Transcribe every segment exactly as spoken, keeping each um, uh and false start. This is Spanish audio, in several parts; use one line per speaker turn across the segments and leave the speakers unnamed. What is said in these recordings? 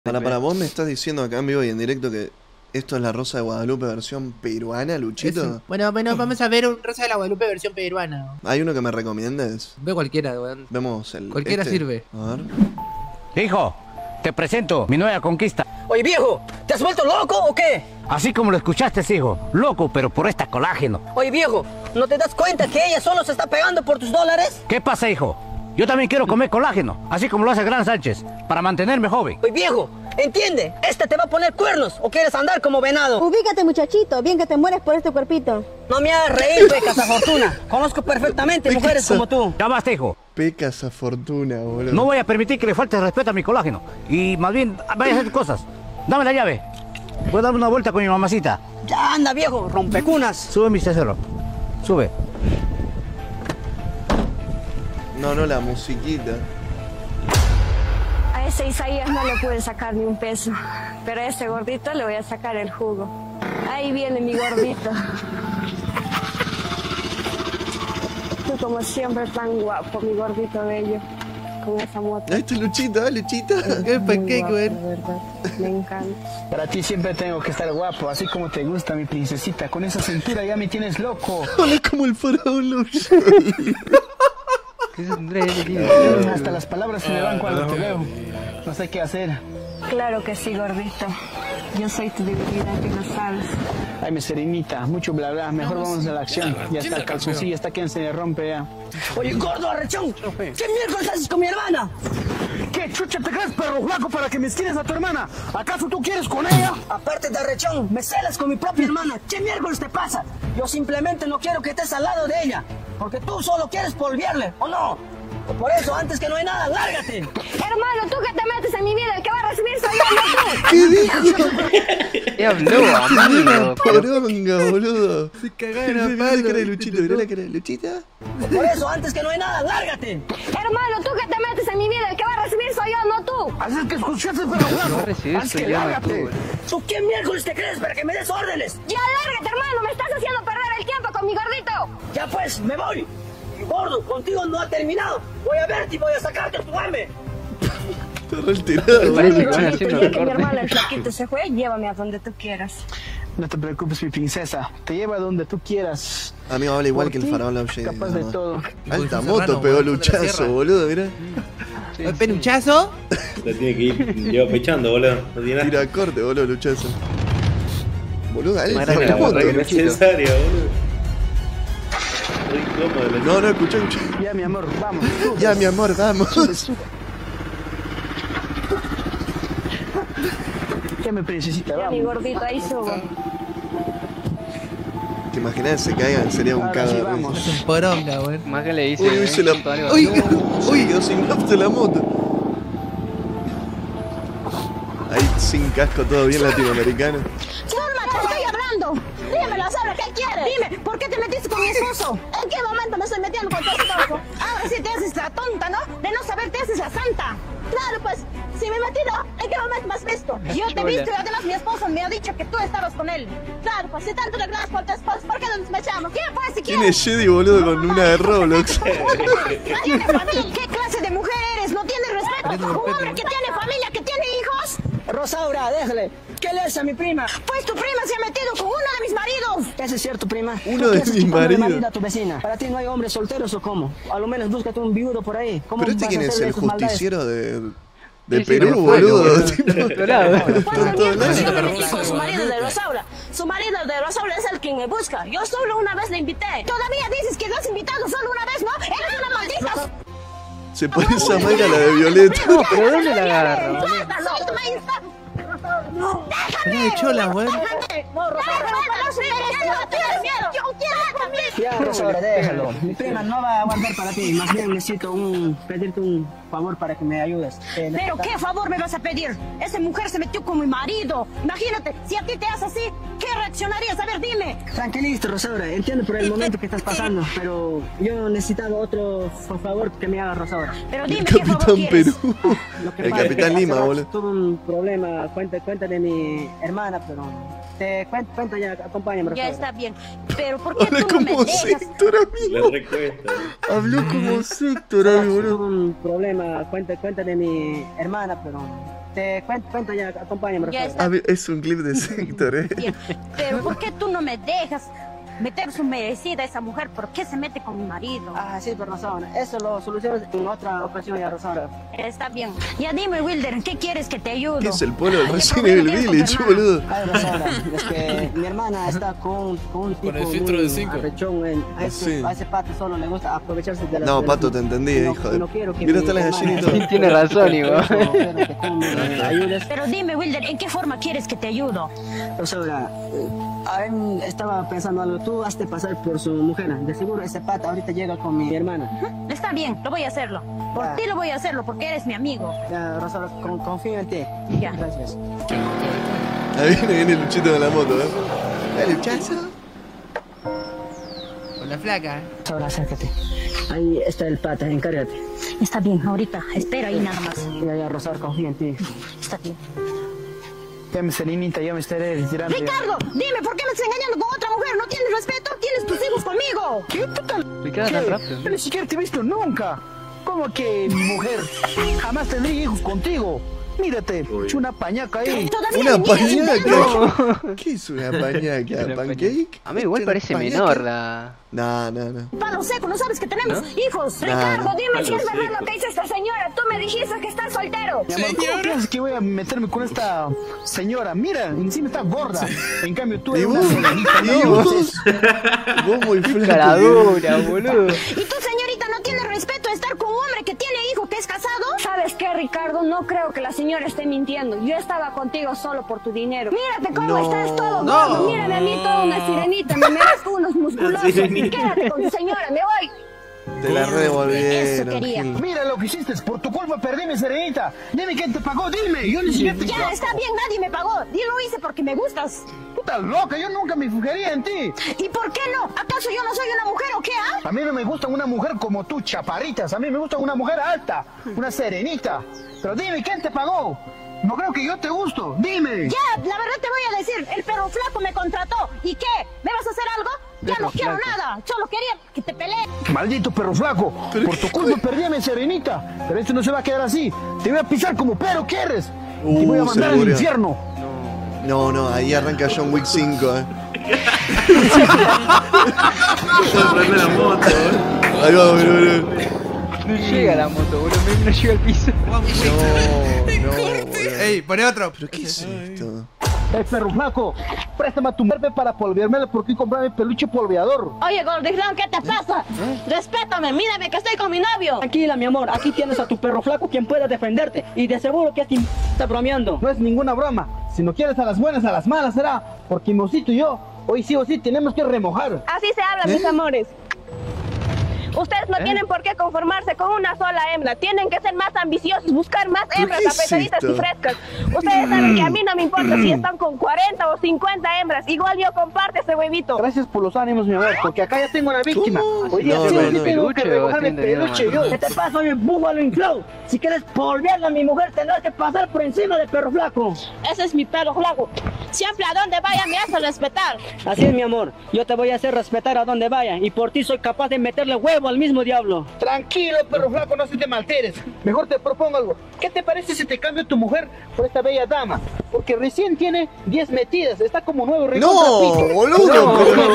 Para, para vos me estás diciendo acá en vivo y en directo que esto es la Rosa de Guadalupe versión peruana, Luchito.
Eso. Bueno, bueno, vamos a ver un Rosa de la Guadalupe versión peruana.
¿Hay uno que me recomiendes?
Ve cualquiera, weón.
Vemos el.
Cualquiera
este.
sirve.
A ver.
Hijo, te presento mi nueva conquista.
Oye, viejo, ¿te has vuelto loco o qué?
Así como lo escuchaste, hijo. Loco, pero por esta colágeno.
Oye, viejo, ¿no te das cuenta que ella solo se está pegando por tus dólares?
¿Qué pasa, hijo? Yo también quiero comer colágeno, así como lo hace Gran Sánchez, para mantenerme joven.
Oye, viejo, entiende, este te va a poner cuernos o quieres andar como venado.
Ubícate, muchachito, bien que te mueres por este cuerpito.
No me hagas reír, pecas a fortuna. Conozco perfectamente
Pecas
mujeres
a-
como tú.
Ya basta, hijo.
Pecas a fortuna, boludo.
No voy a permitir que le falte el respeto a mi colágeno. Y más bien, vaya a hacer cosas. Dame la llave. Voy a darme una vuelta con mi mamacita.
Ya anda, viejo, rompecunas.
Sube, mi Cerro. Sube.
No, no, la musiquita.
A ese Isaías no le pude sacar ni un peso, pero a ese gordito le voy a sacar el jugo. Ahí viene mi gordito. Tú como siempre tan guapo, mi gordito bello, con esa moto.
Ahí está Luchito, ¿eh, Luchita?
Qué
Muy
pequeño,
guapo,
weón.
de verdad, me encanta.
Para ti siempre tengo que estar guapo, así como te gusta mi princesita. Con esa cintura ya me tienes loco.
Hola, como el faraón Lucho.
Hasta las palabras se me van cuando te veo. No sé qué hacer.
Claro que sí, gordito. Yo soy tu divinidad, que lo sabes.
Ay, mi serenita, mucho bla bla. Mejor vamos a la acción. Ya está el calzoncillo, está quien se le rompe ya.
Oye, gordo arrechón, ¿qué miércoles haces con mi hermana?
¿Qué chucha te crees, perro flaco, para que me esquines a tu hermana? ¿Acaso tú quieres con ella?
Aparte de arrechón, me celas con mi propia hermana. ¿Qué miércoles te pasa? Yo simplemente no quiero que estés al lado de ella, porque tú solo quieres polviarle, ¿o no? Por eso, antes que no hay nada, lárgate.
Hermano, tú que te metes en mi vida, el que va a recibir soy yo, no tú.
¿Qué dijo?
¿Qué habló, amigo?
Poronga, boludo.
Se cagaron a
Mirá la
palo.
cara de Luchito, mirá la cara de Luchita.
Por eso, antes que no hay nada, lárgate.
Hermano, tú que te metes en mi vida, el que va a recibir soy yo, no tú.
Así que escuchaste, perro flaco.
No recibes,
Haz
soy
que
yo, no
lárgate.
tú.
¿Tú qué miércoles te crees para que me des órdenes?
Ya, lárgate, hermano, me estás haciendo perder el tiempo con mi gordito.
Ya pues, me voy. Y gordo, contigo no ha terminado. Voy a verte y voy a sacarte tu hambre.
Está retirado.
Parece que
boludo.
van
Gordito,
haciendo
ya que mi
recorte.
hermano el flaquito se fue, llévame a donde tú quieras.
No te preocupes, mi princesa. Te lleva donde tú quieras.
Amigo, habla igual
Por
que el
ti,
faraón Love Shady,
capaz
nada
de
más.
todo.
Alta
Serrano,
moto pegó
weón,
Luchazo,
contra la sierra.
boludo, mirá.
¿El peluchazo?
La tiene que ir, lleva pechando, boludo. No tiene nada.
Tira corte, boludo, Luchazo. Boludo,
Más
alta
grande la
moto.
borra que
No es
Luchito.
necesario, boludo. Estoy incómodo, la-
No, no, escucha, escucha.
Ya, mi amor, vamos.
Ya, mi amor, vamos.
Ya, mi princesita,
Ya, mi
vamos.
gordito, ahí subo.
¿Te imaginas que se caigan? Sería un
Ahora sí,
cago.
vamos.
Poronga, weón.
Más que le dice.
Uy, uy, se la... Uy, uy, quedó sin nafta la moto. Ahí sin casco, todo bien latinoamericano.
Zulma, te estoy hablando. Dímelo, Sabra, ¿qué quieres? Dime, ¿por qué te metiste con mi esposo? ¿En qué momento me estoy metiendo con tu esposo? Ahora sí te haces la tonta, ¿no? De no saber te haces la santa. Claro, pues, si me metí, ¿no? ¿En qué momento me has visto? Yo te he visto y además mi esposo me ha dicho que tú estabas con él. Claro, pues, si tanto reclamas por tu esposo, ¿por qué no nos mechamos? ¿Quién pues, si
¿Quién
quieres?
es Jedi, boludo, con una de Roblox?
¿No tienes familia? ¿Qué clase de mujer eres? ¿No tienes respeto? ¿Un hombre que tiene familia, que tiene hijos?
Rosaura, déjale. ¿Qué le haces a mi prima?
Pues tu prima se ha metido con uno de mis maridos.
¿Qué es cierto, prima?
Uno
¿Tú
de
qué haces
mis
quitándole
maridos.
marido a tu vecina? ¿Para ti no hay hombres solteros o cómo? A lo menos búscate un viudo por ahí. ¿Cómo
¿Pero este
vas a
quién es?
hacerle
¿El
tus maldades?
justiciero de, de
Sí, sí,
Perú,
pero fue,
boludo?
boludo.
Tipo,
Otro lado.
Pues el
Todo el
miércoles
año.
yo me metí con su marido de Rosaura. Su marido de Rosaura es el quien me busca. Yo solo una vez le invité. Todavía dices que lo has invitado solo una vez, ¿no? Eres una maldita.
Se pone esa manga la de Violeta.
No, pero ¿dónde la agarra?
Suéltalo, suéltame. No,
Se le echó la weón.
déjame. No, Rosaura, no puedo subir esto. No tienes miedo. Yo quiero conmigo.
Ya, Rosaura, déjalo. Mi prima no va a aguantar para ti. Más bien necesito un, pedirte un favor para que me ayudes. Eh,
Pero ¿qué favor me vas a pedir? Esa mujer se metió con mi marido. Imagínate, si a ti te hace así, ¿qué reaccionarías? A ver, dime.
Tranquilízate, Rosaura. Entiendo por el momento que estás pasando, pero yo necesitaba otro fa- favor que me haga Rosaura.
Pero
El
dime qué favor
Capitán
quieres.
Perú.
Lo que
El
pasa es que
Capitán
hace
Lima,
rato
boludo.
Tuve un problema, cuenta, cuenta de mi hermana, pero te cuento, cuenta ya, acompáñame,
Ya
Rosaura.
está bien. Pero ¿por qué
Habla
tú no me
como
dejas?
sector, amigo.
Le recuesta.
Habló como sector, amigo, boludo.
Tuve un problema, cuenta, cuenta de mi hermana, pero te cuento, cuento ya, acompáñame.
Ya está.
Ah, es un clip de Sector, ¿eh?
Bien. Pero ¿por qué tú no me dejas meter su merecida a esa mujer? ¿Por qué se mete con mi marido?
Ah, sí, por razón. Eso lo solucionas en otra ocasión ya, Rosaura.
Está bien. Ya dime, Wilder, ¿en qué quieres que te ayude?
¿Qué es el pueblo del
¿Qué
Resident
problema
Evil
tienes
Village,
con tu hermana?
boludo?
Ay, Rosaura, es que mi hermana está con, con un tipo
el filtro
muy
de cinco.
arrechón, en- a, ese,
Sí.
a ese pato solo le gusta aprovecharse de la...
No,
de
Pato,
la-
te entendí,
y no-
hijo
y
de...
no quiero que
Mira,
mi
está la
hermana-
gallinita.
Sí, tiene razón, igual.
Quiero que tú me ayudes.
Pero dime, Wilder, ¿en qué forma quieres que te ayudo?
Rosaura, eh, a él estaba pensando algo. Tú hazte pasar por su mujer. De seguro ese pata ahorita llega con mi hermana.
Está bien, lo voy a hacerlo. Por
Ya.
ti lo voy a hacerlo, porque eres mi amigo.
Ya, Rosaura, con- confío en ti.
Ya.
Gracias.
Ahí viene, viene Luchito de la moto, ¿eh? Dale, Luchazo.
Con la flaca, ¿eh?
Rosaura, acércate. Ahí está el pata, encárgate.
Está bien, ahorita. Espera ahí nada más.
Ya, ya, Rosaura, confío en ti.
Está bien.
Ya me Serenita, ya me estaré retirando.
Ricardo, dime, ¿por qué me estás engañando con otra mujer? ¿No tienes respeto? ¿Tienes tus hijos conmigo?
¿Qué? ¿Tú tan...
Ricardo, tan rápido.
Yo ni siquiera te he visto nunca. ¿Cómo que mujer? Jamás tendré hijos contigo. Mírate, es una pañaca ahí.
Todavía
Una
me niegas el
pañaca.
dedo.
¿Qué es una pañaca? ¿Pancake?
A mí igual
¿Una
parece
pañaca?
menor la...
No, no, no.
Palo seco, ¿no sabes que tenemos
¿No?
hijos?
No,
Ricardo,
no.
dime si es
Palo
verdad
seco.
lo que dice esta señora. Tú me dijiste que estás soltero.
Mi amor, ¿cómo piensas que voy a meterme con esta señora? Mira, encima está gorda. En cambio tú
¿Y
eres una
vos?
serenita.
¿Y
¿no?
vos? Vos muy flaco.
Cara dura, boludo.
¿Y tú, señorita, no tienes respeto de estar con un hombre que tiene hijo, que es casado?
¿Sabes qué, Ricardo? No creo que la señora esté mintiendo. Yo estaba contigo solo por tu dinero. Mírate cómo
No,
estás todo
no.
gordo. Mírame a mí toda una sirenita. Me merezco unos musculosos.
sirenita.
Quédate con tu señora, me voy.
Te la
Eso
revolvieron,
quería.
Gil.
Mira lo que hiciste, por tu culpa perdí mi serenita. Dime quién te pagó, dime. Yo ni siquiera te...
Ya, está bien, nadie me pagó. Yo lo hice porque me gustas.
Tú estás loca, yo nunca me fijaría en ti.
¿Y por qué no? ¿Acaso yo no soy una mujer o qué, ah?
A mí no me gusta una mujer como tú, chaparritas. A mí me gusta una mujer alta, una serenita. Pero dime, ¿quién te pagó? No creo que yo te gusto. Dime.
Ya, la verdad te voy a decir, el perro flaco me contrató. ¿Y qué? ¿Me vas a hacer algo? Ya no quiero nada, solo quería que te pelees.
Maldito perro flaco. Por tu culpa perdí a mi serenita. Pero esto no se va a quedar así. Te voy a pisar como perro quieres.
Uh,
Te voy a
se
mandar al
murió.
infierno.
No, no, ahí arranca John Wick cinco, eh.
Prende la moto, ¿eh?
Ahí va, mira, mira.
No llega la moto, boludo. No llega al piso.
No, no, boludo.
Ey, poné otro.
¿Pero qué es esto?
Eh, perro flaco, préstame a tu merpe para polvearme porque comprarme peluche polveador.
Oye, gordijlón, ¿qué te pasa? Respétame, mírame que estoy con mi novio.
Tranquila, mi amor, aquí tienes a tu perro flaco quien pueda defenderte. Y de seguro que este im- está bromeando.
No es ninguna broma. Si no quieres a las buenas, a las malas será. Porque Mosito y yo, hoy sí o sí, tenemos que remojar.
Así se habla, mis amores. Ustedes no tienen por qué conformarse con una sola hembra. Tienen que ser más ambiciosos, buscar más
¿Pero
hembras
qué es
apretaditas y
esto?
frescas. Ustedes saben que a mí no me importa si están con cuarenta o cincuenta hembras. Igual yo comparto ese huevito.
Gracias por los ánimos, mi amor, porque acá ya tengo una víctima.
¿Cómo?
Hoy día
No,
sí
no,
o sí
no.
tengo que
¿Peluche o
remojar mi
estoy entendiendo
peluche yo.
mal?
¿Qué te pasa, oye, búfalo inflado? Si quieres polvearla a mi mujer, tendrás que pasar por encima del perro flaco.
Ese es mi perro flaco. Siempre a donde vaya me hace respetar.
Así es, mi amor. Yo te voy a hacer respetar a donde vaya. Y por ti soy capaz de meterle huevo al mismo diablo.
Tranquilo, perro flaco, no se te malteres. Mejor te propongo algo. ¿Qué te parece si te cambio tu mujer por esta bella dama? Porque recién tiene diez metidas, está como nuevo
No, boludo,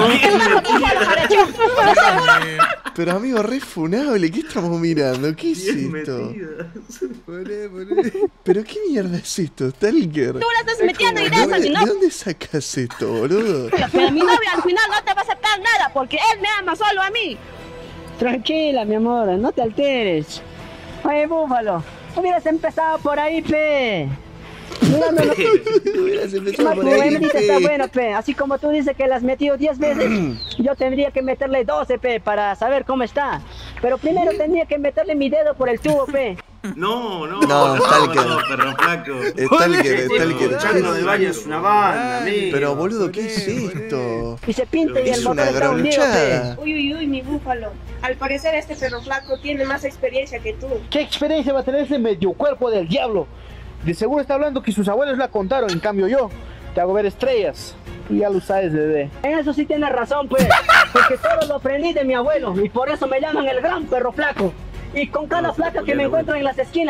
pero, pero amigo, re funable, ¿qué estamos mirando? ¿Qué es esto?
Poné, poné.
¿Pero qué mierda es esto, Stalker?
Tú le estás metiendo
¿De
ideas a mi
dónde, de
novio.
dónde sacas esto, boludo?
Pero mi novio al final no te va a aceptar nada porque él me ama solo a mí.
Tranquila, mi amor, no te alteres. Oye, búfalo, hubieras empezado por ahí, pe. No, no, no.
Hubieras empezado
Tu
por ahí,
hembrita está
pe.
buena, pe. Así como tú dices que la has metido diez veces, yo tendría que meterle doce, pe, para saber cómo está. Pero primero tendría que meterle mi dedo por el tubo, pe.
No, no.
No, Stalker.
No, perro flaco.
Stalker, Stalker.
Chano de baño es una banda, amigo.
Pero boludo, ¿qué es esto?
Y se pinta y
Es
el
una
motor está hundido, pe.
granchada.
Uy, uy, uy, mi búfalo. Al parecer este perro flaco tiene más experiencia que tú.
¿Qué experiencia va a tener ese medio cuerpo del diablo? De seguro está hablando que sus abuelos la contaron, en cambio yo te hago ver estrellas. Tú ya lo sabes, bebé.
En eso sí tienes razón, pues. Porque todo lo aprendí de mi abuelo y por eso me llaman el gran perro flaco. Y con cada flaca que me encuentro en las esquinas,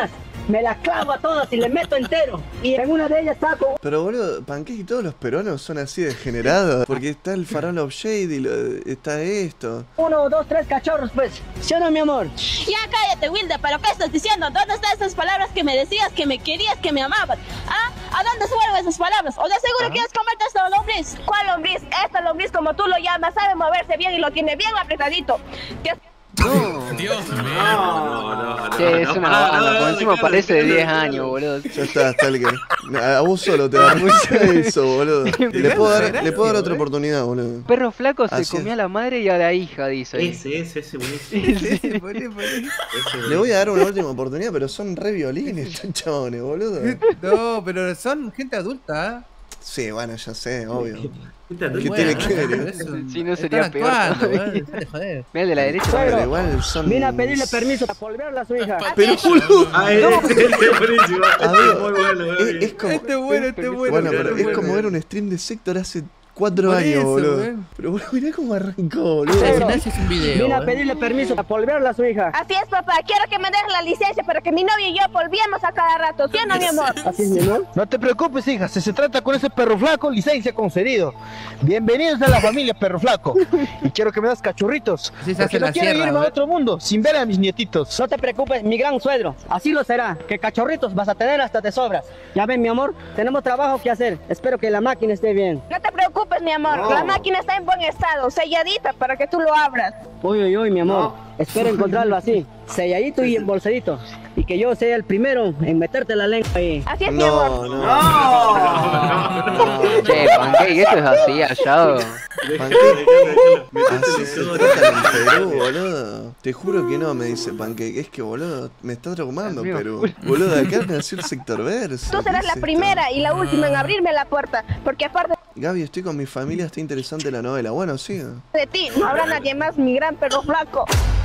me las clavo a todas y les meto entero. Y en una de ellas saco...
Pero boludo, Pancake y todos los peruanos son así degenerados. Porque está el farol of Shade y lo, está esto.
Uno, dos, tres cachorros, pues. ¿Sí o no, mi amor?
Ya cállate, Wilde, ¿pero qué estás diciendo? ¿Dónde están esas palabras que me decías, que me querías, que me amabas? ¿Ah? ¿A dónde fueron esas palabras? ¿O de seguro quieres comerte esta lombriz?
¿Cuál lombriz? Esta lombriz, como tú lo llamas, sabe moverse bien y lo tiene bien apretadito. Te...
No.
Dios mío. No, no, no.
Sí, es una banda, por encima parece de diez años, boludo.
Ya está, Stalker. A vos solo te da mucho eso, boludo. Le puedo dar, le puedo dar otra oportunidad, boludo.
Perro flaco se
Así
comió
es.
a la madre y a la hija, dice. ahí.
Ese, ese, ese buenísimo.
Ese, poné, poné.
Ese
Le voy a dar una última oportunidad, pero son re violines estos chabones, boludo.
No, pero son gente adulta, ¿eh?
Sí, bueno, ya sé, obvio.
¿Qué
¿Qué
bueno,
tiene que ver?
pero
eh?
eso-
Si no
están
sería peor
actuando,
todavía.
¿eh? Deja de joder.
Mira el de la derecha.
Pero igual son...
Vine a pedirle permiso para polvearla a su hija.
Pero boludo,
Ah, ese, ese es buenísimo.
A
Ese
ver,
es muy bueno,
es,
muy
es como...
Este es bueno, este es bueno.
Bueno, pero
este
es
bueno.
como ver un stream de Sector hace cuatro
Por
años,
eso,
boludo.
weón.
Pero boludo, mirá cómo arrancó, boludo.
Al final sí es un video.
Vine a
¿eh?
pedirle permiso para polvearla a su hija.
Así es, papá. Quiero que me dejes la licencia para que mi novio y yo volviemos a cada rato. ¿Sí o no, mi amor?
Así es, mi amor.
No te preocupes, hija, si se trata con ese perro flaco, licencia concedido. Bienvenidos a la familia Perro Flaco. Y quiero que me das cachorritos.
Así se
Porque
hace
no
la
quiero
sierra,
irme a
¿no?
otro mundo sin ver a mis nietitos.
No te preocupes, mi gran suegro. Así lo será. Que cachorritos vas a tener hasta te sobras. Ya ven, mi amor, tenemos trabajo que hacer. Espero que la máquina esté bien.
No te preocupes, mi amor.
No.
La máquina está en buen estado, selladita para que tú lo abras.
Uy, uy, uy, mi amor. Espero encontrarlo así, selladito y embolsadito. Y que yo sea el primero en meterte la lengua ahí.
Así es, mi amor.
No, no.
¡No!
Che, Pancake, esto es así, allá.
Pancake. Así se trata en Perú, boludo. Te juro que no, me dice Pancake. Es que, boludo, me está traumando
Amigo,
Perú.
culo.
Boludo, acá nació el sector verso.
Tú serás
¿Qué
la
es esto?
primera y la última en abrirme la puerta, porque aparte
Gaby, estoy con mi familia, está interesante la novela. Bueno, siga.
de ti no habrá nadie más, mi gran perro flaco.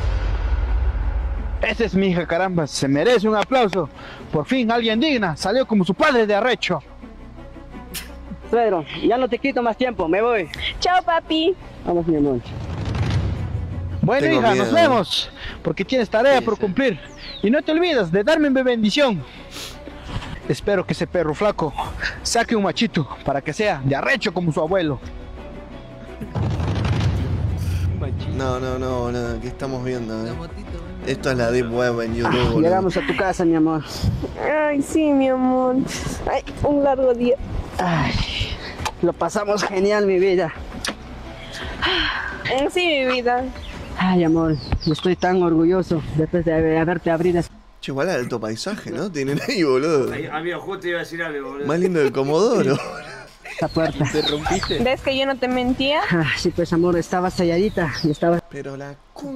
Esa es mi hija, caramba, se merece un aplauso. Por fin alguien digna salió como su padre de arrecho.
Suegro, ya no te quito más tiempo, me voy.
Chao, papi.
Vamos, mi amor.
Bueno,
Tengo
hija,
miedo.
nos vemos, porque tienes tarea
Sí,
por
sí.
cumplir. Y no te olvides de darme mi bendición. Espero que ese perro flaco saque un machito para que sea de arrecho como su abuelo.
No, no, no, no, ¿qué estamos viendo?
La
eh?
motito, ¿eh?
Esto es la Deep Web en YouTube, boludo.
Llegamos a tu casa, mi amor.
Ay, sí, mi amor. Ay, un largo día.
Ay, lo pasamos genial, mi vida.
Eh, Sí, mi vida.
Ay, amor, estoy tan orgulloso después de haber- haberte abrido.
Che, igual alto paisaje, ¿no? Tienen ahí, boludo.
Ahí, amigo, justo iba a decir algo, boludo.
Más lindo del Comodoro.
Esta puerta.
¿Te rompiste?
¿Ves que yo no te mentía?
Ah, sí, pues, amor, estaba selladita y estaba...
Pero la cu...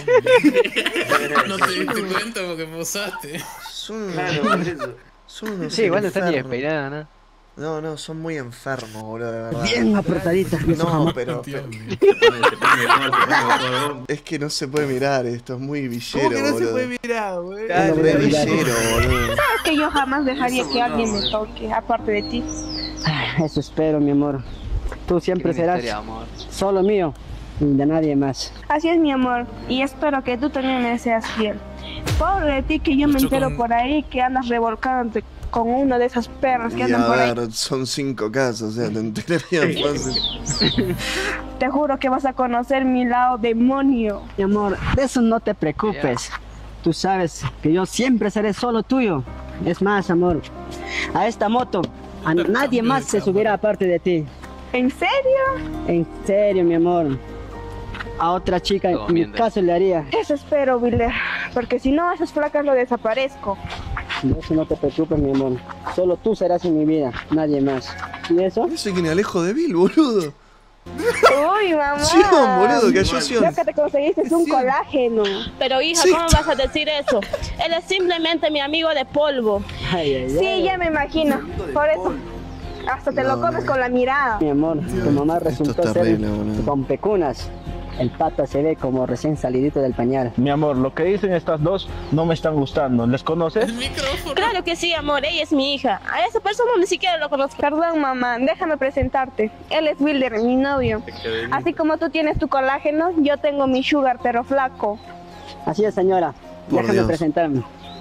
No te diste cuenta porque posaste.
Son,
Claro, por eso.
son unos
Sí, igual no está ni
enfermos.
despeinada, ¿no?
No, no, son muy enfermos, boludo, de verdad.
bien apretadita. y eso
No,
jamás-
pero,
Dios
pero-
mío.
Se pone, se pone mejor, se pone mejor.
es que no se puede mirar esto, es muy villero,
¿Cómo que no se
boludo.
puede mirar, güey?
Es re villero, boludo.
Sabes que yo jamás dejaría que alguien me toque, aparte de ti.
Ay, eso espero, mi amor. Tú siempre
Qué
serás
misterio, amor.
solo mío y de nadie más.
Así es, mi amor. Y espero que tú también me seas fiel. Pobre de ti que yo me
Lucho
entero
con-
por ahí que andas revolcándote con una de esas perras que
Y
andan
a
por ahí.
ver, son cinco casos, o sea, te enterarían fácil.
Te juro que vas a conocer mi lado demonio.
Mi amor, de eso no te preocupes. Tú sabes que yo siempre seré solo tuyo. Es más, amor, a esta moto a nadie más se subirá aparte de ti.
¿En serio?
En serio, mi amor. A otra chica,
Todo
en mi
miente.
caso le haría.
Eso espero, Willer. Porque si no, esas placas lo desaparezco.
De eso no te preocupes, mi amor. Solo tú serás en mi vida, nadie más. ¿Y eso?
Ese que Alejo de Bill, boludo.
Uy, mamá.
Sion, boludo, cayó Sion.
Creo que te conseguiste un
Sí.
colágeno.
Pero hija,
Sí.
¿cómo vas a decir eso? Él es simplemente mi amigo de polvo.
Ay, ay,
Sí,
ay.
ya me imagino. Por eso. Hasta te lo
No,
comes
no.
con la mirada.
Mi amor, tu mamá resultó
es
ser
terrible, boludo.
con pecunas. El pata se ve como recién salidito del pañal.
Mi amor, lo que dicen estas dos no me están gustando. ¿Les conoces?
El micrófono.
Claro que sí, amor, ella es mi hija. A esa persona ni siquiera lo conozco.
Perdón, mamá, déjame presentarte. Él es Wilder, mi novio. Así como tú tienes tu colágeno, yo tengo mi sugar, pero flaco.
Así es, señora.
Por
Déjame
Dios.
presentarme.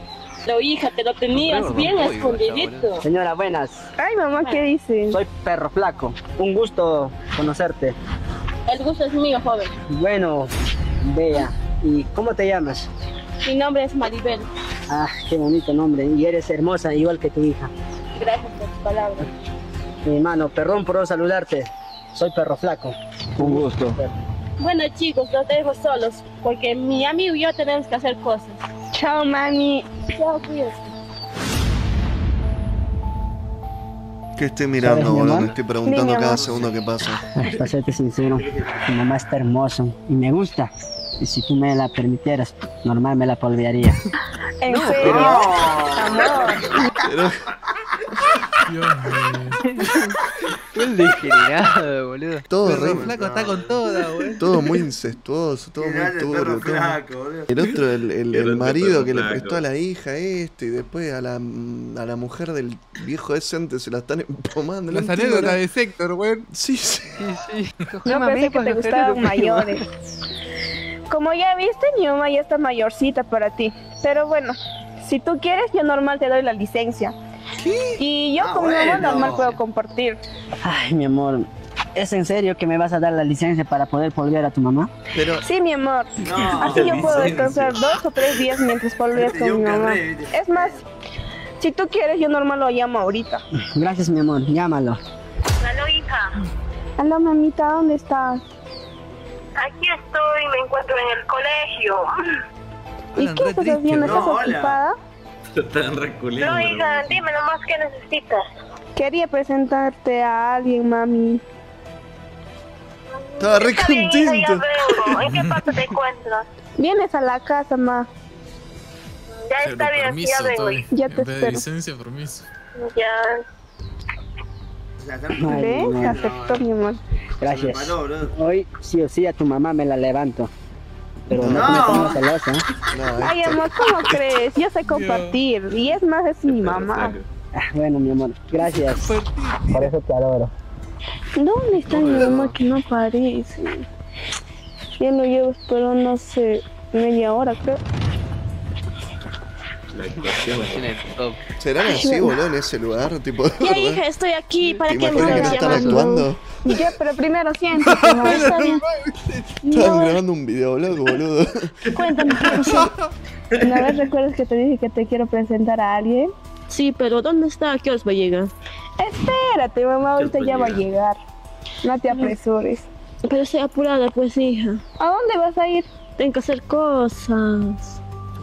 Pero hija, te lo tenías bien escondidito.
Señora, buenas.
Ay, mamá, ¿qué dice?
Soy Perro Flaco. Un gusto conocerte.
El gusto es mío, joven.
Bueno, Bella. ¿Y cómo te llamas?
Mi nombre es Maribel.
Ah, qué bonito nombre. Y eres hermosa, igual que tu hija.
Gracias por tus palabras.
Mi hermano, perdón por no saludarte. Soy Perro Flaco. Un gusto.
Bueno, chicos, los dejo solos, porque mi amigo y yo tenemos que hacer cosas. Chao, mami. Chao, cuídate.
¿Qué estoy mirando,
¿Sabes, mi
boludo?
amor?
Me estoy preguntando
Sí, mi
cada
amor.
segundo que pasa.
Para serte sincero, tu mamá está hermosa y me gusta. Y si tú me la permitieras, normal me la polvearía.
¿En serio? Amor.
Pero...
Qué degenerado, boludo.
Todo
Perro
re...
Flaco está con toda, güey.
Todo muy incestuoso, todo muy
Grande,
turbio.
perro
todo-
flaco, boludo.
El otro, el, el-
Qué
el
grande
marido
perro
que le
flaco.
prestó a la hija este y después a la, a la mujer del viejo decente se la están empomando. no
Las
entiendo
anécdotas
nada.
de Sector, güey.
Sí, sí.
Yo pensé que te gustaban mayores. Como ya viste, mi mamá ya está mayorcita para ti. Pero bueno, si tú quieres, yo normal te doy la licencia. Y yo
Ah,
con mi mamá
bueno.
normal puedo compartir.
Ay, mi amor, ¿es en serio que me vas a dar la licencia para poder polvear a tu mamá?
Pero...
Sí, mi amor.
No,
Así yo puedo
licencia.
descansar dos o tres días mientras polveas
Te dio
con mi
un
mamá.
carnet.
Es más, si tú quieres, yo normal lo llamo ahorita.
Gracias, mi amor, llámalo.
Aló, hija. Aló, mamita, ¿dónde estás?
Aquí estoy, me encuentro en el colegio.
¿Y qué estás haciendo? ¿Estás
No, hola.
ocupada?
Están reculeando.
No, hija, dime nomás qué necesitas.
Quería presentarte a alguien, mami.
Estaba re
Está bien, hija, ya
contento.
vengo. ¿En qué parte te encuentras?
Vienes a la casa, ma.
Ya
Pero
está bien,
permiso,
ya vengo.
Toby.
Ya
En
te
vez de
espero.
licencia, permiso.
Ya.
¿Ves? Aceptó, mi amor.
Gracias. Hoy sí o sí a tu mamá me la levanto. Pero no,
No.
te pongas celosa. ¿eh?
Ay, amor, ¿cómo crees? Yo sé compartir. Y es más, es mi mamá.
Ah, bueno, mi amor, gracias. Por eso te adoro.
¿Dónde está mi mamá que no aparece? Ya lo llevo esperando hace media hora, creo.
La actuación.
¿Serán así, boludo, en ese lugar? Tipo, de
Ya,
verdad?
hija, estoy aquí. ¿Para
¿Te
qué me
imaginas que
estás
no están
llamando?
actuando?
Ya, pero primero siéntate, mamá. Está bien.
Estaban
No.
grabando un videoblog, boludo.
Cuéntame, ¿qué pasó? Una vez recuerdas que te dije que te quiero presentar a alguien. Sí, pero ¿dónde está? ¿A qué os va a llegar? Espérate, mamá, ahorita ya va a llegar. No te apresures. Pero estoy apurada, pues, hija. ¿A dónde vas a ir? Tengo que hacer cosas.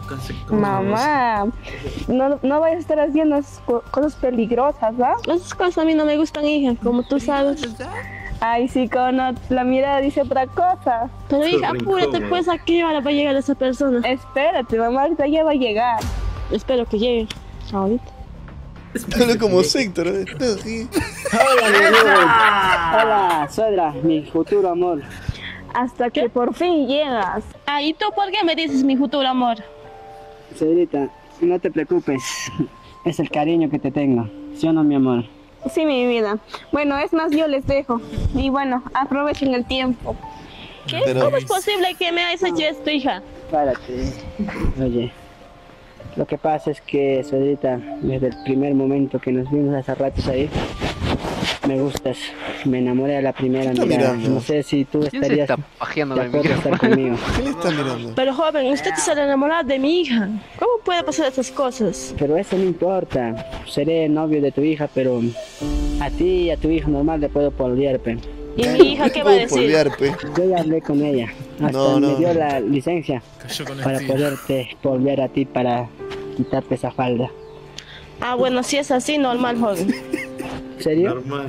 Mamá, no, no vayas a estar haciendo esas co- cosas peligrosas, ¿va? Esas cosas a mí no me gustan, hija, como tú sabes. Ay, sí, como la mirada dice otra cosa. Pero hija,
Súper
apúrate,
incómodo.
pues, ¿a qué hora va a llegar esa persona? Espérate, mamá, ahorita ya va a llegar. Espero que llegue. Ahorita.
Hablo como Sector, ¿eh? No, sí.
Hola, mi amor. Hola, suegra, mi futuro amor.
Hasta que por fin llegas. Ah, ¿y tú por qué me dices mi futuro amor?
Señorita, no te preocupes. Es el cariño que te tengo. ¿Sí o no, mi amor?
Sí, mi vida. Bueno, es más, yo les dejo. Y bueno, aprovechen el tiempo. ¿Qué?
Pero-
¿Cómo es posible que me hayas hecho esto, hija?
Párate. Oye, lo que pasa es que, suegrita, desde el primer momento que nos vimos hace ratos ahí, me gustas. Me enamoré a la primera
está
mirada.
mirando?
No sé si tú
¿Quién se
estarías
está pajeando
de
con el
acuerdo a estar
micrófono?
conmigo.
¿Qué le está mirando?
Pero joven, usted se ha enamorado de mi hija. ¿Cómo puede pasar esas cosas?
Pero eso no importa. Seré novio de tu hija, pero a ti y a tu hija normal le puedo polvear, pe.
¿Y mi hija qué va a
Puedo
decir?
polvear, pe.
Yo ya hablé con ella. Hasta
No, no.
me dio la licencia
Cayó con
para
estilo.
poderte polvear a ti, para quitarte esa falda.
Ah, bueno, si es así, normal, joven.
¿En serio?
Normal.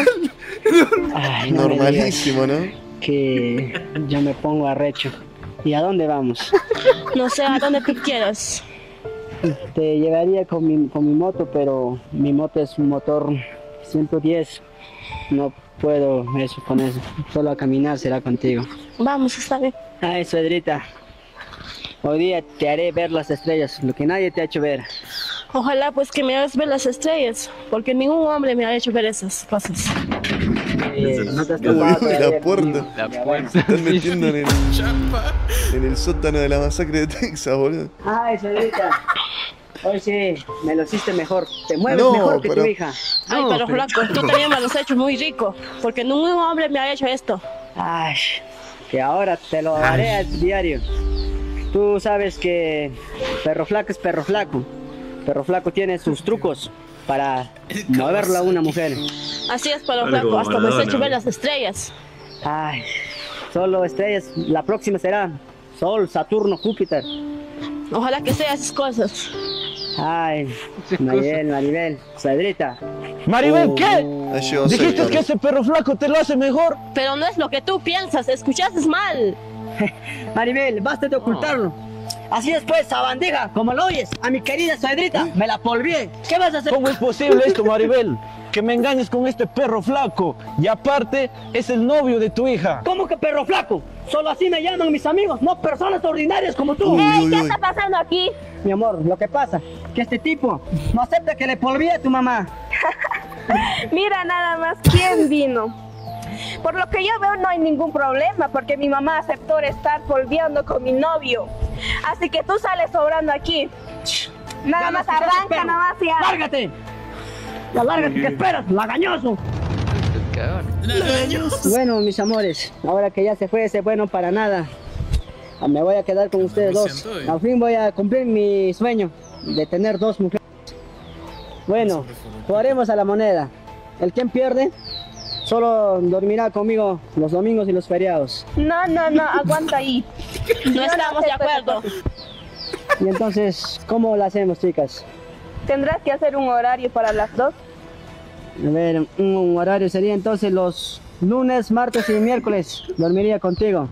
Ay, no me
Normalísimo, ¿no?
digas que yo me pongo arrecho. ¿Y a dónde vamos?
No sé, a donde tú quieras.
Te llevaría con mi, con mi moto, pero mi moto es un motor ciento diez. No puedo eso con eso. Solo a caminar será contigo.
Vamos, está bien.
Ay, suegrita. Hoy día te haré ver las estrellas, lo que nadie te ha hecho ver.
Ojalá pues que me hagas ver las estrellas, porque ningún hombre me ha hecho ver esas cosas.
Eh, no te has
Uy,
topado
uy,
todavía
la puerta.
conmigo.
La
Ya
puerta.
Se están metiendo en el, en el sótano de la masacre de Texas, boludo.
Ay, suegrita. Hoy sí, me lo hiciste mejor. Te mueves
No,
mejor que
pero-
tu hija.
Ay,
No,
pero
pero-
flaco, tú también me lo has hecho muy rico. Porque ningún hombre me ha hecho esto.
Ay, que ahora te lo haré a diario. Tú sabes que perro flaco es perro flaco. Perro flaco tiene sus trucos para moverla a una mujer.
Así es, pero
Algo
flaco, hasta me has
Maradona.
hecho ver las estrellas.
Ay, solo estrellas. La próxima será Sol, Saturno, Júpiter.
Ojalá que sea esas cosas.
Ay, Maribel, Maribel, Cedrita.
Maribel, ¿qué?
Ahí llegó
Dijiste
Sector.
que ese perro flaco te lo hace mejor.
Pero no es lo que tú piensas, escuchaste mal.
Maribel, basta de ocultarlo. Así después, sabandija, como lo oyes, a mi querida Cedrita, me la polvié. ¿Qué vas a hacer?
¿Cómo es posible esto, Maribel? Que me engañes con este perro flaco. Y aparte, es el novio de tu hija.
¿Cómo que perro flaco? Solo así me llaman mis amigos, no personas ordinarias como tú.
Uy,
Ey,
uy,
¿qué
uy.
está pasando aquí?
Mi amor, lo que pasa que este tipo no acepta que le polvíe a tu mamá.
Mira nada más quién vino. Por lo que yo veo no hay ningún problema porque mi mamá aceptó estar polviando con mi novio. Así que tú sales sobrando aquí. Nada
Ya
más
no escuchas,
arranca,
perro.
nada más ya.
¡Lárgate! ¡Ya lárgate! ¿Qué esperas? ¡Lagañoso! Bueno, mis amores, ahora que ya se fue ese bueno para nada, me voy a quedar con ustedes
Lo
dos.
siento, eh.
Al fin voy a cumplir mi sueño de tener dos mujeres. Bueno, jugaremos a la moneda. El quien pierde solo dormirá conmigo los domingos y los feriados.
No, no, no, aguanta ahí.
No estamos de acuerdo.
Y entonces, ¿cómo lo hacemos, chicas?
Tendrás que hacer un horario para las dos.
A ver, un horario sería entonces los lunes, martes y miércoles. Dormiría contigo.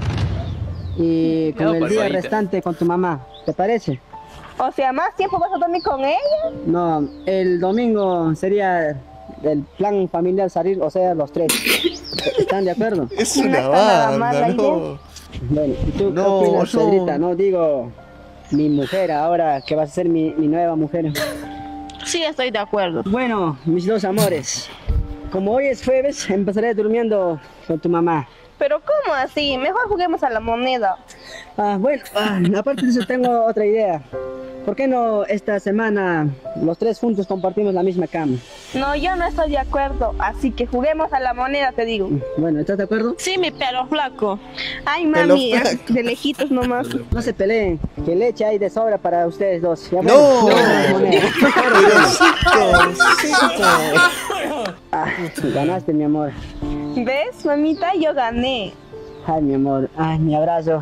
Y con
No,
el día
palmadita.
restante con tu mamá. ¿Te parece?
O sea, ¿más tiempo vas a dormir con ella?
No, el domingo sería el plan familiar salir, o sea, los tres. ¿Están de acuerdo?
Es
No
una
está nada mal
banda,
la
no.
Bueno, ¿y tú
No,
qué opinas,
no.
Cedrita? No digo mi mujer ahora, que vas a ser mi, mi nueva mujer.
Sí, estoy de acuerdo.
Bueno, mis dos amores, como hoy es jueves, empezaré durmiendo con tu mamá.
Pero ¿cómo así? Mejor juguemos a la moneda.
Ah, bueno, ah, aparte de eso tengo otra idea. ¿Por qué no esta semana los tres juntos compartimos la misma cama?
No, yo no estoy de acuerdo, así que juguemos a la moneda, te digo.
Bueno, ¿estás de acuerdo?
Sí, mi pelo flaco.
Ay,
Pelo
mami, eh,
flaco.
de lejitos nomás.
No se peleen, que leche hay de sobra para ustedes dos. Ya
No.
bueno, juguemos a la moneda.
Pero Sector,
Ah, ganaste, mi amor.
¿Ves, mamita? Yo gané.
Ay, mi amor. Ay, mi abrazo.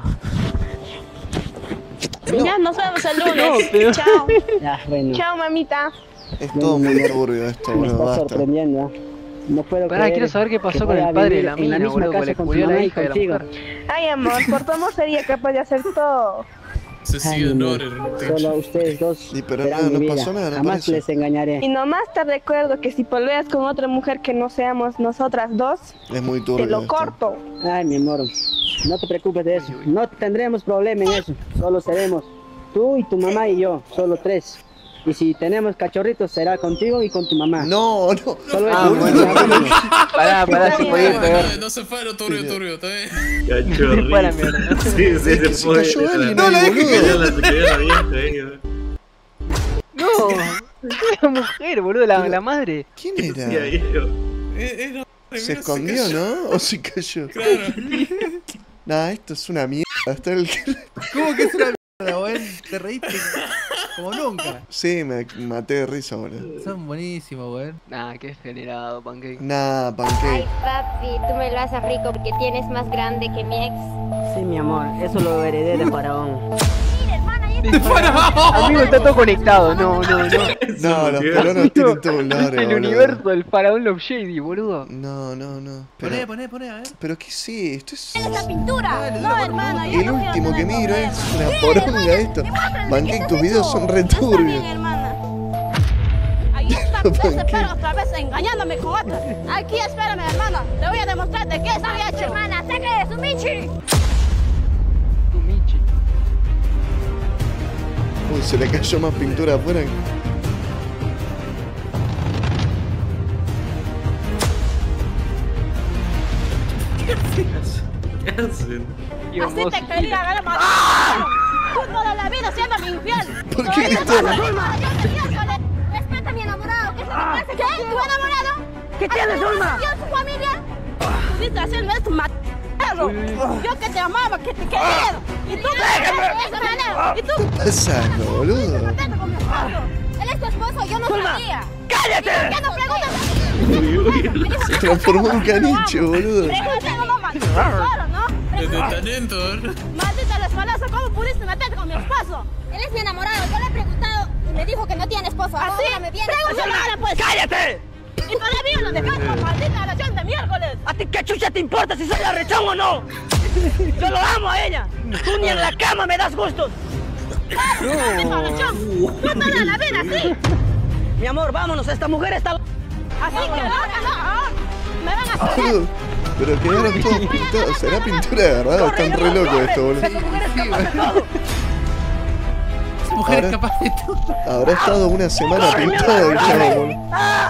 Ya nos vemos el lunes.
No, pero-
Chao.
Ah, bueno.
Chao, mamita.
es todo muy turbio esto,
Me
boludo,
está
basta.
sorprendiendo. ¿eh? No puedo
Pará,
creer
quiero saber qué pasó
que
con
voy
el
a
padre de
vivir
la
en
mina,
misma
boludo, que
casa
le
con tu
cuidó a la
mamá y
hija de la
contigo.
mujer.
Ay, amor, por tu amor sería capaz de hacer todo.
Se
Ay,
sigue
mi
no,
amor, solo ustedes dos
Y pero
verán
nada,
mi
no
vida.
pasó nada, no
Jamás
parece.
les engañaré.
Y nomás te recuerdo que si polveas con otra mujer que no seamos nosotras dos,
Es muy turbio.
te lo
esto.
corto.
Ay, mi amor, no te preocupes de eso. No tendremos problema en eso. Solo seremos tú y tu mamá y yo, solo tres. Y si tenemos cachorritos, será contigo y con tu mamá.
No, no.
Solo
Ah,
eso.
bueno.
Vámonos.
Pará, pará, se podía
No,
pegar.
no, no se fue lo turbio, turbio, está bien.
Cachorrito.
Se fue a la mierda.
Sí, sí, se
Se
fue.
cayó alguien
No,
ahí,
la
boludo.
cayó la, se cayó la vieja ahí, ¿no?
No, la mujer, boludo, la, la madre.
¿Quién
Sí,
era?
ahí, ¿no?
Eh, era-
Se
mira,
escondió,
cayó.
¿no? ¿O se cayó?
Claro.
Nah, esto es una mierda. Está el que...
¿Cómo que es una mierda, weón? Te reíste como nunca.
Sí, me maté de risa, boludo.
Son buenísimos, weón.
Nah, qué generado, pancake.
Nah,
Ay,
pancake.
papi, tú me lo haces rico porque tienes más grande que mi ex.
Sí, mi amor, eso lo heredé de Faraón.
Amigo, está todo conectado. No, no, no.
No, los
¿Qué?
peruanos tienen todo un lore,
El
boludo.
universo del faraón Love Shady, boludo.
No, no, no.
Poné,
Pero,
poné, poné, a ver.
pero ¿qué es esto? Es...
¡La pintura! No, hermana, yo
El
no quiero
último que
tener
miro
problemas.
es una poronga esto. Pancake, tus videos son re
No está bien,
turbios.
hermana. Ahí está ese perro otra vez engañándome con otra. Aquí espérame, hermana. Te voy a demostrar de qué estoy hecho. Hermana, sé que es un Michi.
Tu Michi.
Uy, se le cayó más pintura afuera.
¿Qué hacen?
Qué
Así
hermoso.
te quería ver matar. Tú toda la vida siendo mi infiel.
¿Por qué gritó?
Respeta a mi enamorado. ¿Qué se te pasa? ¿Qué? ¿Tu enamorado?
¿Qué tienes, Zulma?
¿Yo su familia? Pudiste hacerme esto, materro. Yo que te amaba, que te quería. Y tú me esa manera. ¿Y tú?
¿Qué pasa, boludo?
Él es tu esposo, yo no sabía.
¡Cállate!
¿Qué no preguntas?
Se transformó en canicho, boludo.
Pregúntale, no, maldito, ¿no?
Desde talento.
Maldita desfalaza, ¿cómo pudiste meterte con mi esposo? Él es mi enamorado, yo le he preguntado y me dijo que no tiene esposo. ¿Así? Ahora me viene. Pregúntale, pues.
¡Cállate!
Y todavía lo dejaste, maldita relación de miércoles.
¿A ti qué chucha te importa si soy la rechón o no? Yo lo amo a ella. Tú ni en la cama me das gustos.
No. Yo toda la vida, sí.
Mi amor, vámonos, esta mujer está...
Así que loca, no. Me van a hacer.
Boludo, pero quedaron todos pintados. ¿Será pintura de verdad o están re locos esto, boludo?
Esa mujer es capaz de todo.
Esa mujer es capaz de todo.
Habrá estado una semana pintado el chavo, boludo.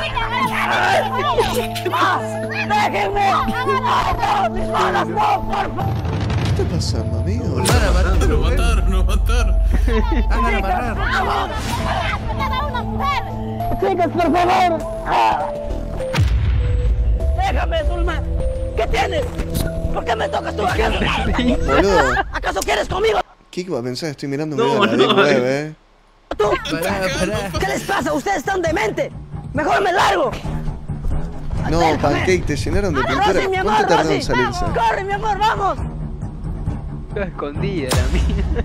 ¡Déjenme! ¡No, mis manos, no, por favor!
¿Qué está pasando, amigo?
Lo van a matar,
Lo mataron, lo mataron.
Hagan amarrar.
una mujer.
Chicas, por favor. Déjame, Zulma. ¿Qué tienes? ¿Por qué me tocas tú acá?
Boludo,
¿Acaso quieres conmigo?
¿qué va a pensar? Estoy mirando
No,
a la
no,
Deep Web, eh.
¿Tú?
Pará, pará.
¿Qué les pasa? Ustedes están dementes. Mejor me largo.
No, Pancake, te llenaron de pintura.
Rosy, mi amor,
¿Cuánto tardó en
Rosy.
salirse?
Corre, mi amor, vamos.
Toda escondida la mía.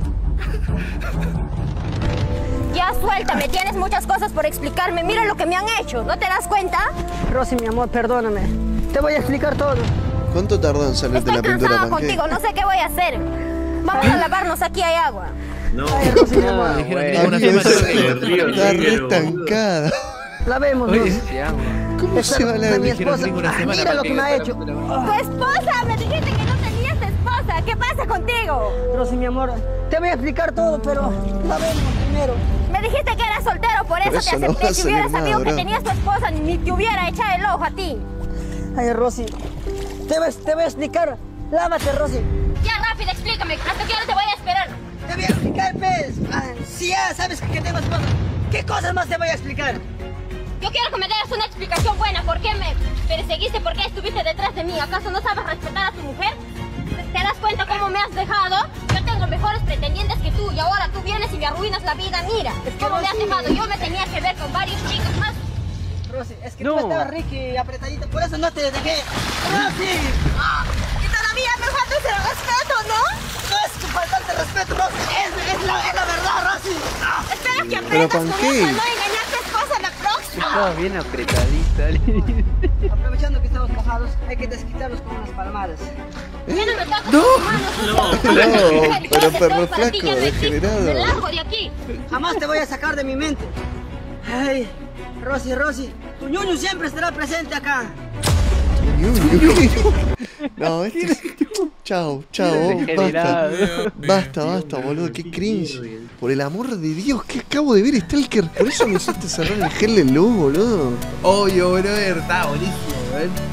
Ya suéltame, tienes muchas cosas por explicarme. Mira lo que me han hecho, ¿no te das cuenta?
Rosy, mi amor, perdóname. Te voy a explicar todo.
¿Cuánto tardó en salirte
Estoy
la pintura,
cansada
Pancake?
contigo, no sé qué voy a hacer. Vamos a lavarnos, aquí hay agua.
No.
Ay, Rosy, mi amor.
Dijeron que
Ay,
era una
Dios,
semana.
está re estancada.
Lavémonos.
Oye, te amo.
¿Cómo
Esa
se va a
de
la
mi
Dijeron
esposa.
ninguna semana
Mira
para
lo
que
que me ha
para-
hecho.
Tu esposa, me dijiste que no tenías esposa. ¿Qué pasa contigo?
Rosy, mi amor, te voy a explicar todo, pero lavémonos primero.
Me dijiste que eras soltero, por eso,
Por
te
eso no
acepté.
va a
Si hubieras
salir
sabido
nada,
que
bro.
tenías tu esposa, ni te hubiera echado el ojo a ti.
Ay, Rosy, te voy, te voy a explicar. Lávate, Rosy.
Ya, rápido, explícame. ¿Hasta qué hora te voy a esperar?
Te voy a explicar, pez. Ay, si ya sabes que tengo esposa, ¿qué cosas más te voy a explicar?
Yo quiero que me des una explicación buena. ¿Por qué me perseguiste? ¿Por qué estuviste detrás de mí? ¿Acaso no sabes respetar a tu mujer? ¿Te das cuenta cómo me has dejado? Yo tengo mejores pretendientes que tú y ahora tú vienes y me arruinas la vida. Mira, cómo me has dejado. Yo me tenía que ver con varios chicos más.
Rosy, es que
No.
tú estabas rica y apretadita, por eso no te dejé. ¡Rosy!
Y todavía me falta ese respeto, ¿no?
No es que faltarte respeto, Rosy, es, es, la, es la verdad, Rosy.
Espera que
Pero
aprendas con
Pancake.
eso, no engañar a tu esposa la próxima.
Estaba bien apretadita.
Aprovechando que estamos casados, hay que desquitarnos con unas palmadas.
Ya no me tocas tus manos.
No, pero perro flaco, degenerado.
Me largo de aquí.
Jamás te voy a sacar de mi mente. Ay, Rosy, Rosy, tu ñuño siempre estará presente acá.
No, este es... Chao, chao, basta.
Degenerado.
Basta, basta, boludo, qué cringe. Por el amor de Dios, que acabo de ver Stalker. Por eso me hiciste cerrar el gel del luz, boludo.
Obvio, brother. Está buenísimo, weón.